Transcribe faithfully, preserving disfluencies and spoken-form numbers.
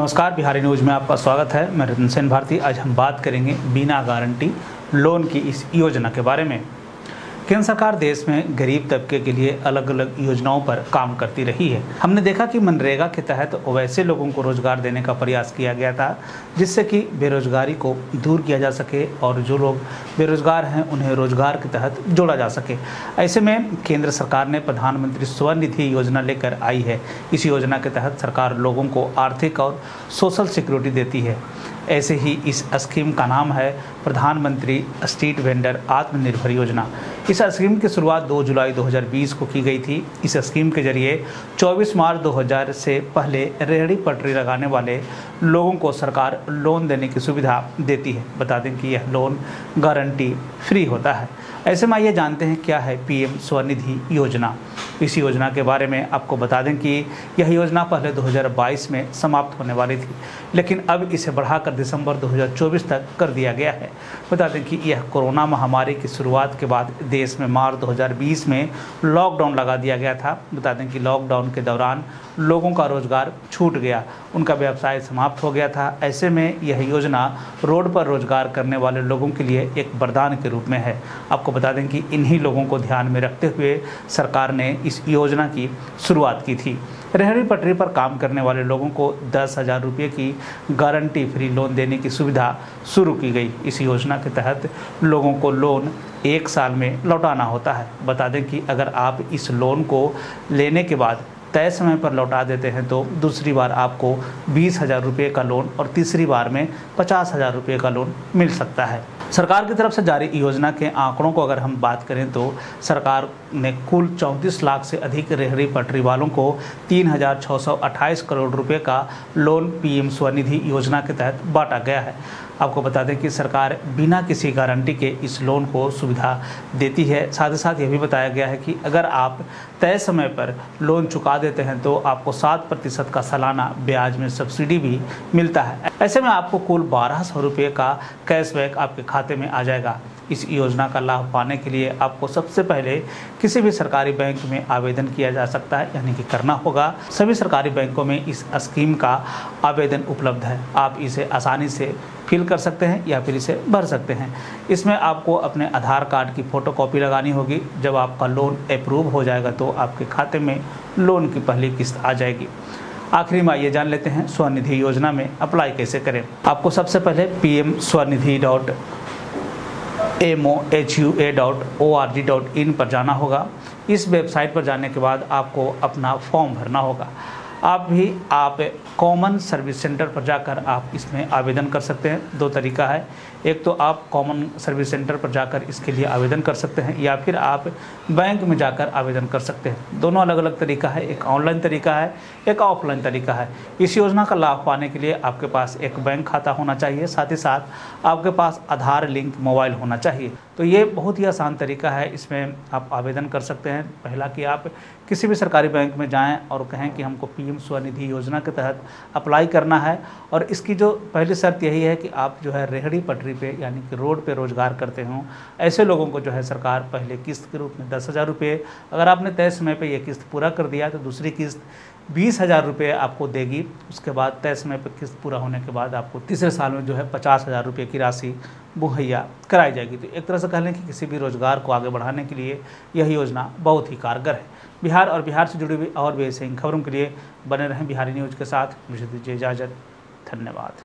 नमस्कार, बिहारी न्यूज़ में आपका स्वागत है। मैं रतन सेन भारती। आज हम बात करेंगे बिना गारंटी लोन की इस योजना के बारे में। केंद्र सरकार देश में गरीब तबके के लिए अलग अलग योजनाओं पर काम करती रही है। हमने देखा कि मनरेगा के तहत वैसे लोगों को रोजगार देने का प्रयास किया गया था जिससे कि बेरोजगारी को दूर किया जा सके और जो लोग बेरोजगार हैं उन्हें रोजगार के तहत जोड़ा जा सके। ऐसे में केंद्र सरकार ने प्रधानमंत्री स्वनिधि योजना लेकर आई है। इस योजना के तहत सरकार लोगों को आर्थिक और सोशल सिक्योरिटी देती है। ऐसे ही इस स्कीम का नाम है प्रधानमंत्री स्ट्रीट वेंडर आत्मनिर्भर योजना। इस स्कीम की शुरुआत दो जुलाई दो हज़ार बीस को की गई थी। इस स्कीम के जरिए चौबीस मार्च दो हज़ार से पहले रेहड़ी पटरी लगाने वाले लोगों को सरकार लोन देने की सुविधा देती है। बता दें कि यह लोन गारंटी फ्री होता है। ऐसे में आइए जानते हैं क्या है पीएम स्वनिधि योजना। इस योजना के बारे में आपको बता दें कि यह योजना पहले दो हज़ार बाईस में समाप्त होने वाली थी, लेकिन अब इसे बढ़ाकर दिसंबर दो हज़ार चौबीस तक कर दिया गया है। बता दें कि यह कोरोना महामारी की शुरुआत के बाद देश में मार्च दो हज़ार बीस में लॉकडाउन लगा दिया गया था। बता दें कि लॉकडाउन के दौरान लोगों का रोजगार छूट गया, उनका व्यवसाय समाप्त हो गया था। ऐसे में यह योजना रोड पर रोजगार करने वाले लोगों के लिए एक वरदान के रूप में है। आपको बता दें कि इन्हीं लोगों को ध्यान में रखते हुए सरकार ने इस योजना की शुरुआत की थी। रेहड़ी पटरी पर काम करने वाले लोगों को दस हज़ार रुपये की गारंटी फ्री लोन देने की सुविधा शुरू की गई। इस योजना के तहत लोगों को लोन एक साल में लौटाना होता है। बता दें कि अगर आप इस लोन को लेने के बाद तय समय पर लौटा देते हैं तो दूसरी बार आपको बीस हज़ार रुपये का लोन और तीसरी बार में पचास हज़ार रुपये का लोन मिल सकता है। सरकार की तरफ से जारी योजना के आंकड़ों को अगर हम बात करें तो सरकार ने कुल चौंतीस लाख से अधिक रेहड़ी पटरी वालों को तीन हज़ार छः सौ अट्ठाईस करोड़ रुपए का लोन पीएम स्वनिधि योजना के तहत बांटा गया है। आपको बता दें कि सरकार बिना किसी गारंटी के इस लोन को सुविधा देती है। साथ ही साथ यह भी बताया गया है कि अगर आप तय समय पर लोन चुका देते हैं तो आपको सात प्रतिशत का सालाना ब्याज में सब्सिडी भी मिलता है। ऐसे में आपको कुल बारह सौ रुपये का कैशबैक आपके खाते में आ जाएगा। इस योजना का लाभ पाने के लिए आपको सबसे पहले किसी भी सरकारी बैंक में आवेदन किया जा सकता है, यानी कि करना होगा। सभी सरकारी बैंकों में इस स्कीम का आवेदन उपलब्ध है। आप इसे आसानी से फिल कर सकते हैं या फिर इसे भर सकते हैं। इसमें आपको अपने आधार कार्ड की फ़ोटोकॉपी लगानी होगी। जब आपका लोन अप्रूव हो जाएगा तो आपके खाते में लोन की पहली किस्त आ जाएगी। आखिरी में आइए जान लेते हैं स्वनिधि योजना में अप्लाई कैसे करें। आपको सबसे पहले P M Svanidhi dot M O H U A dot O R G dot in पर जाना होगा। इस वेबसाइट पर जाने के बाद आपको अपना फॉर्म भरना होगा। आप भी आप कॉमन सर्विस सेंटर पर जाकर आप इसमें आवेदन कर सकते हैं। दो तरीका है, एक तो आप कॉमन सर्विस सेंटर पर जाकर इसके लिए आवेदन कर सकते हैं या फिर आप बैंक में जाकर आवेदन कर सकते हैं। दोनों अलग अलग तरीका है, एक ऑनलाइन तरीका है, एक ऑफलाइन तरीका है। इस योजना का लाभ पाने के लिए आपके पास एक बैंक खाता होना चाहिए, साथ ही साथ आपके पास आधार लिंक मोबाइल होना चाहिए। तो ये बहुत ही आसान तरीका है, इसमें आप आवेदन कर सकते हैं। पहला कि आप किसी भी सरकारी बैंक में जाएं और कहें कि हमको पीएम स्वनिधि योजना के तहत अप्लाई करना है, और इसकी जो पहली शर्त यही है कि आप जो है रेहड़ी पटरी पे यानी कि रोड पे रोजगार करते हों। ऐसे लोगों को जो है सरकार पहले किस्त के रूप में दस हज़ार रुपये, अगर आपने तय समय पे ये किस्त पूरा कर दिया तो दूसरी किस्त बीस हज़ार रुपये आपको देगी। उसके बाद तय समय पर किस्त पूरा होने के बाद आपको तीसरे साल में जो है पचास हज़ार रुपये की राशि मुहैया कराई जाएगी। तो एक तरह से कह लें कि किसी भी रोजगार को आगे बढ़ाने के लिए यह योजना बहुत ही कारगर है। बिहार और बिहार से जुड़ी हुई और भी ऐसे खबरों के लिए बने रहें बिहारी न्यूज़ के साथ। मुझे दीजिए इजाज़त। धन्यवाद।